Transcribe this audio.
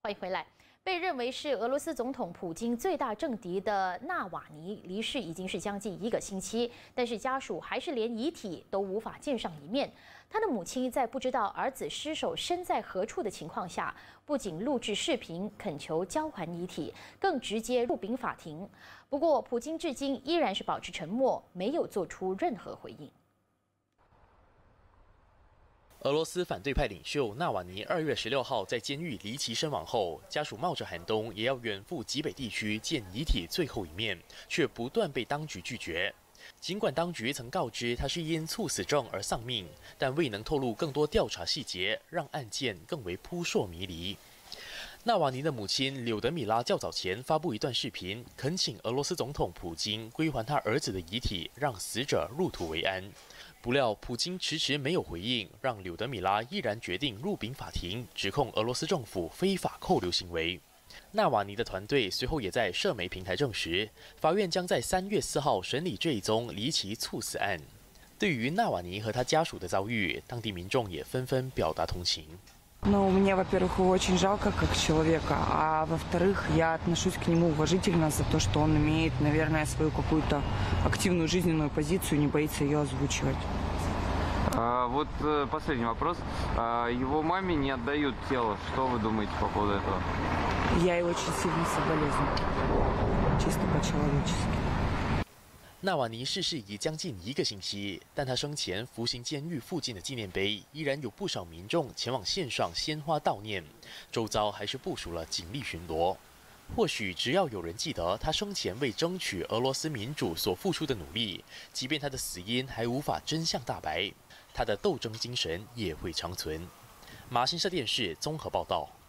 欢迎回来。被认为是俄罗斯总统普京最大政敌的纳瓦尼离世已经是将近1个星期，但是家属还是连遗体都无法见上一面。他的母亲在不知道儿子尸首身在何处的情况下，不仅录制视频恳求交还遗体，更直接入禀法庭。不过，普京至今依然是保持沉默，没有做出任何回应。 俄罗斯反对派领袖纳瓦尼2月16号在监狱离奇身亡后，家属冒着寒冬也要远赴极北地区见遗体最后一面，却不断被当局拒绝。尽管当局曾告知他是因猝死症而丧命，但未能透露更多调查细节，让案件更为扑朔迷离。纳瓦尼的母亲柳德米拉较早前发布一段视频，恳请俄罗斯总统普京归还他儿子的遗体，让死者入土为安。 不料，普京迟迟没有回应，让柳德米拉毅然决定入禀法庭，指控俄罗斯政府非法扣留行为。纳瓦尼的团队随后也在社媒平台证实，法院将在3月4号审理这一宗离奇猝死案。对于纳瓦尼和他家属的遭遇，当地民众也纷纷表达同情。 Ну, мне, во-первых, его очень жалко как человека, а во-вторых, я отношусь к нему уважительно за то, что он имеет, наверное, свою какую-то активную жизненную позицию, не боится ее озвучивать. Вот последний вопрос. Его маме не отдают тело. Что вы думаете по поводу этого? Я ей очень сильно соболезную, чисто по-человечески. 纳瓦尼逝世已将近1个星期，但他生前服刑监狱附近的纪念碑依然有不少民众前往献上鲜花悼念，周遭还是部署了警力巡逻。或许只要有人记得他生前为争取俄罗斯民主所付出的努力，即便他的死因还无法真相大白，他的斗争精神也会长存。马新社电视综合报道。